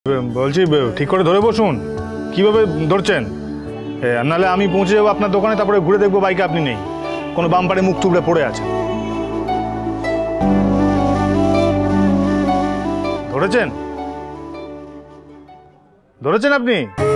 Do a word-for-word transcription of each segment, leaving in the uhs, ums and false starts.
বলছি ঠিক করে ধরে বসুন। কিভাবে ধরছেন? নাহলে আমি পৌঁছে যাবো আপনার দোকানে, তারপরে ঘুরে দেখবো বাইকে আপনি নেই, কোনো বাম্পারে মুখ থুবড়ে পড়ে আছে। ধরেছেন? ধরেছেন আপনি?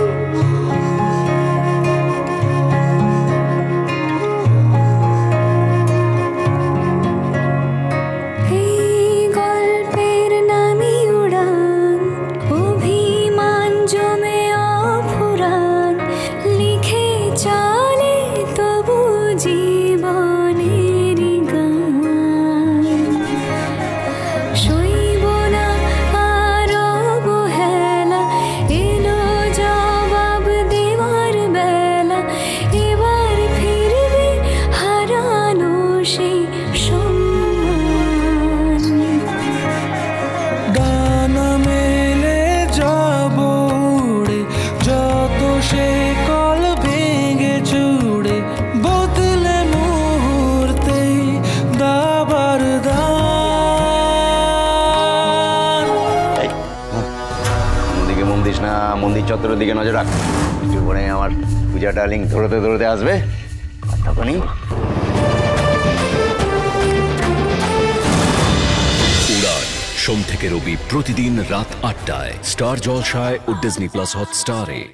মন্দির চত্বরের দিকে নজর রাখ, একটু পরে আমার পূজা ডার্লিং ধরতে ধরতে আসবে, আর তখনই উড়ান সোম থেকে রবি প্রতিদিন রাত আটটায় স্টার জলসায় ও ডিজনি প্লাস হটস্টারে।